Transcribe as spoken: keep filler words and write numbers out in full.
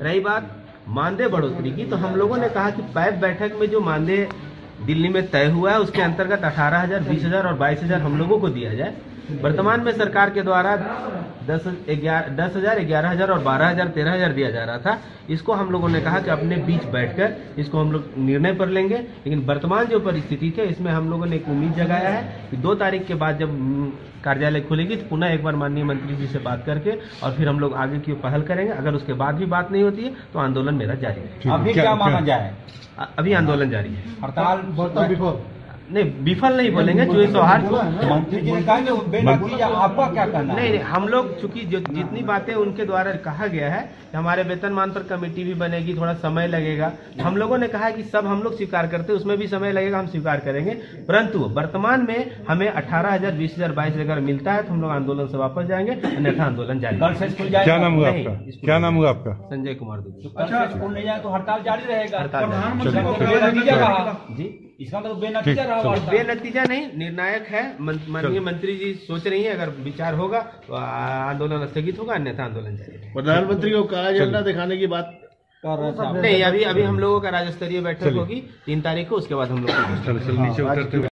रही बात मानदेय बढ़ोतरी की, तो हम लोगों ने कहा कि पैब बैठक में जो मानदेय दिल्ली में तय हुआ है उसके अंतर्गत अठारह हजार, बीस हजार और बाईस हजार हम लोगों को दिया जाए। वर्तमान में सरकार के द्वारा दस ग्यारह दस हजार ग्यारह हजार और बारह हजार तेरह हजार दिया जा रहा था। इसको हम लोगों ने कहा कि अपने बीच बैठकर इसको हम लोग निर्णय पर लेंगे। लेकिन वर्तमान जो परिस्थिति है इसमें हम लोगों ने एक उम्मीद जगाया है कि दो तारीख के बाद जब कार्यालय खुलेगी तो पुनः एक बार माननीय मंत्री जी से बात करके और फिर हम लोग आगे की पहल करेंगे। अगर उसके बाद भी बात नहीं होती है तो आंदोलन मेरा जारी है। अभी क्या माना जाए? अभी आंदोलन जारी है। हड़ताल नहीं, विफल नहीं बोलेंगे, जो सौहार्द मंत्री जी ने कहा कि बेनतीजा, आपका क्या कहना? नहीं नहीं, हम लोग चूंकि जो जितनी बातें उनके द्वारा कहा गया है कि हमारे वेतनमान पर कमेटी भी बनेगी, थोड़ा समय लगेगा, हम लोगों ने कहा है कि सब हम लोग स्वीकार करते हैं, उसमें भी समय लगेगा, हम स्वीकार करेंगे। परंतु वर्तमान में हमें अठारह हजार, बीस हजार, बाईस हजार मिलता है तो हम लोग आंदोलन से वापस जाएंगे, अन्यथा आंदोलन जारी। कल से स्कूल जाएगा? क्या नाम हुआ आपका? क्या नाम हुआ आपका? संजय कुमार दुबे। अच्छा, स्कूल नहीं जाए तो हड़ताल जारी रहेगा? जी, इसका मतलब बेनतीजा रहा। बेनतीजा नहीं, निर्णायक है। माननीय मंत्री जी सोच रही हैं, अगर विचार होगा तो आंदोलन स्थगित होगा, अन्यथा आंदोलन जारी। प्रधानमंत्री को काला झंडा दिखाने की बात नहीं, अभी अभी हम लोगों का राज्य स्तरीय बैठक होगी तीन तारीख को, उसके बाद हम लोग